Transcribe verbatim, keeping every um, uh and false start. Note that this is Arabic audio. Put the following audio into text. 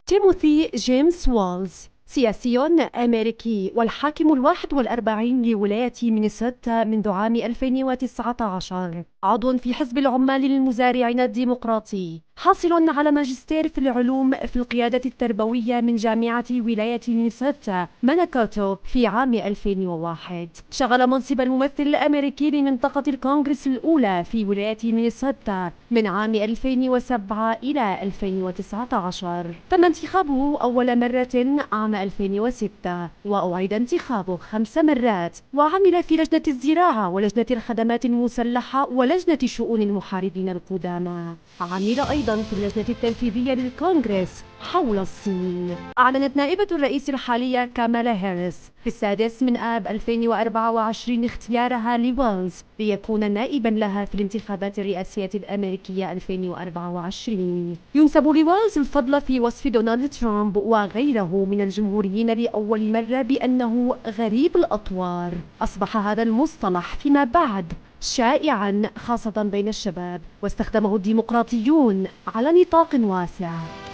تيموثي جيمس والز سياسي أمريكي والحاكم الواحد والأربعين لولاية مينيسوتا منذ عام ألفين وتسعة عشر، عضو في حزب العمال المزارعين الديمقراطي، حاصل على ماجستير في العلوم في القيادة التربوية من جامعة ولاية مينيسوتا ماناكوتو في عام ألفين وواحد. شغل منصب الممثل الأمريكي لمنطقة الكونغرس الأولى في ولاية مينيسوتا من عام ألفين وسبعة إلى ألفين وتسعة عشر، تم انتخابه أول مرة عام ألفين وستة، وأعيد انتخابه خمس مرات، وعمل في لجنة الزراعة ولجنة الخدمات المسلحة ولجنة شؤون المحاربين القدامى. عمل أيضا في اللجنة التنفيذية للكونغرس حول الصين. أعلنت نائبة الرئيس الحالية كامالا هاريس في السادس من آب ألفين وأربعة وعشرين اختيارها لويلز ليكون نائبا لها في الانتخابات الرئاسية الأمريكية ألفين وأربعة وعشرين. ينسب لويلز الفضل في وصف دونالد ترامب وغيره من الجمهوريين لأول مرة بأنه غريب الأطوار. أصبح هذا المصطلح فيما بعد شائعا خاصة بين الشباب، واستخدمه الديمقراطيون على نطاق واسع.